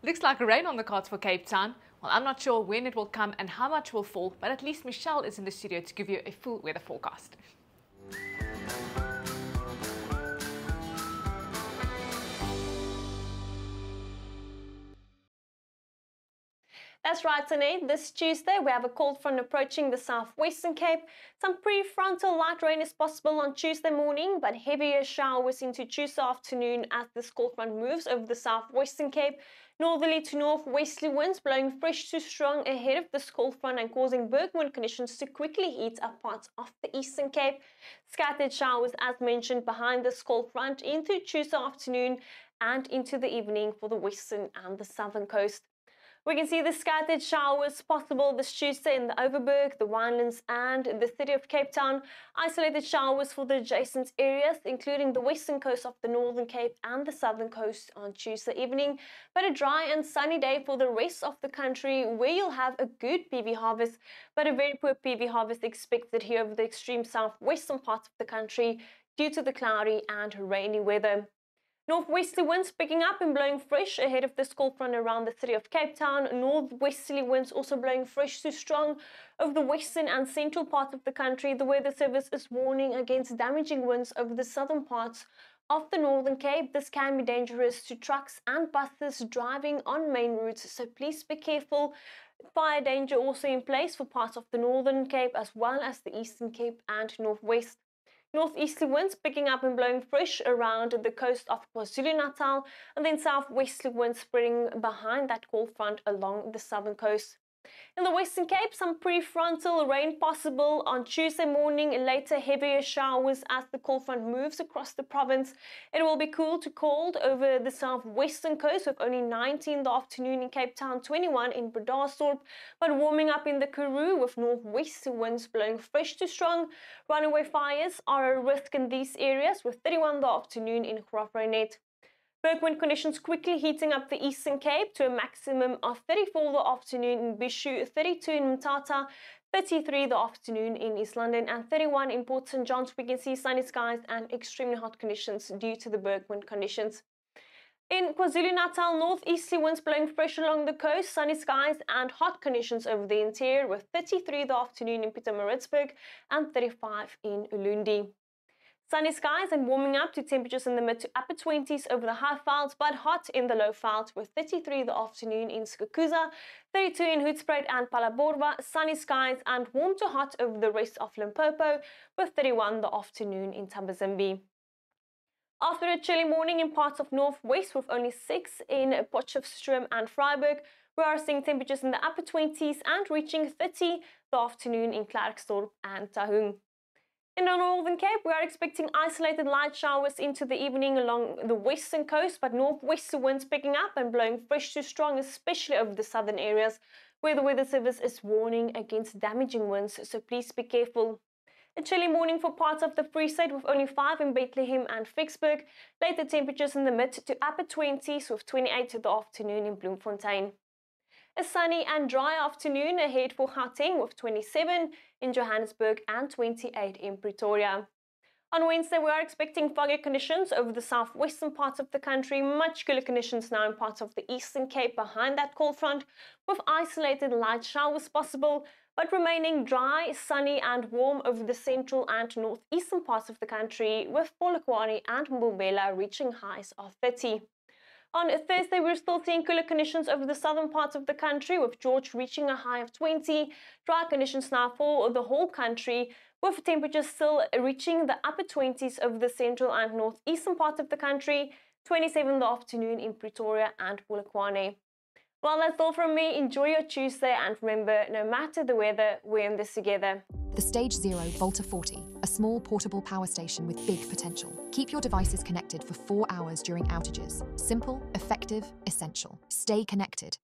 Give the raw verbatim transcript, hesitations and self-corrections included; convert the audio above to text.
Looks like rain on the cards for Cape Town. Well, I'm not sure when it will come and how much will fall, but at least Michelle is in the studio to give you a full weather forecast. That's right, Sinead. This Tuesday, we have a cold front approaching the southwestern Cape. Some prefrontal light rain is possible on Tuesday morning, but heavier showers into Tuesday afternoon as this cold front moves over the southwestern Cape. Northerly to northwesterly winds blowing fresh to strong ahead of this cold front and causing bergwind conditions to quickly heat up parts of the eastern Cape. Scattered showers, as mentioned, behind this cold front into Tuesday afternoon and into the evening for the western and the southern coast. We can see the scattered showers possible this Tuesday in the Overberg, the Winelands and the city of Cape Town. Isolated showers for the adjacent areas, including the western coast of the Northern Cape and the southern coast on Tuesday evening. But a dry and sunny day for the rest of the country where you'll have a good P V harvest, but a very poor P V harvest expected here over the extreme southwestern parts of the country due to the cloudy and rainy weather. Northwesterly winds picking up and blowing fresh ahead of this cold front around the city of Cape Town. Northwesterly winds also blowing fresh to strong over the western and central parts of the country. The Weather Service is warning against damaging winds over the southern parts of the Northern Cape. This can be dangerous to trucks and buses driving on main routes, so please be careful. Fire danger also in place for parts of the Northern Cape as well as the Eastern Cape and Northwest. Northeasterly winds picking up and blowing fresh around the coast of KwaZulu-Natal, and then southwesterly winds spreading behind that cold front along the southern coast. In the Western Cape, some prefrontal rain possible on Tuesday morning, later heavier showers as the cold front moves across the province. It will be cool to cold over the southwestern coast with only nineteen in the afternoon in Cape Town, twenty-one in Bredasdorp, but warming up in the Karoo with northwesterly winds blowing fresh to strong. Runaway fires are a risk in these areas with thirty-one in the afternoon in Graaff-Reinet. Bergwind conditions quickly heating up the Eastern Cape to a maximum of thirty-four in the afternoon in Bishu, thirty-two in Mthatha, thirty-three in the afternoon in East London, and thirty-one in Port Saint John's. We can see sunny skies and extremely hot conditions due to the bergwind conditions. In KwaZulu-Natal, northeasterly winds blowing fresh along the coast, sunny skies and hot conditions over the interior with thirty-three in the afternoon in Pietermaritzburg and thirty-five in Ulundi. Sunny skies and warming up to temperatures in the mid to upper twenties over the high veld, but hot in the low veld with thirty-three in the afternoon in Skukuza, thirty-two in Hoedspruit and Phalaborwa, sunny skies and warm to hot over the rest of Limpopo with thirty-one in the afternoon in Thambazimbi. After a chilly morning in parts of northwest with only six in Potchefstroom and Vryburg, we are seeing temperatures in the upper twenties and reaching thirty the afternoon in Klerksdorp and Taung. In the Northern Cape, we are expecting isolated light showers into the evening along the western coast, but northwesterly winds picking up and blowing fresh to strong, especially over the southern areas, where the Weather Service is warning against damaging winds, so please be careful. A chilly morning for parts of the Free State with only five in Bethlehem and Vicksburg. Later temperatures in the mid to upper twenties with twenty-eight in the afternoon in Bloemfontein. A sunny and dry afternoon ahead for Gauteng with twenty-seven in Johannesburg and twenty-eight in Pretoria. On Wednesday, we are expecting foggy conditions over the southwestern parts of the country, much cooler conditions now in parts of the Eastern Cape behind that cold front, with isolated light showers possible, but remaining dry, sunny and warm over the central and northeastern parts of the country, with Polokwane and Mbombela reaching highs of thirty. On Thursday, we're still seeing cooler conditions over the southern parts of the country, with George reaching a high of twenty. Dry conditions now for the whole country, with temperatures still reaching the upper twenties over the central and northeastern parts of the country, twenty-seven in the afternoon in Pretoria and Polokwane. Well, that's all from me. Enjoy your Tuesday, and remember, no matter the weather, we're in this together. The Stage Zero Volta forty, a small portable power station with big potential. Keep your devices connected for four hours during outages. Simple, effective, essential. Stay connected.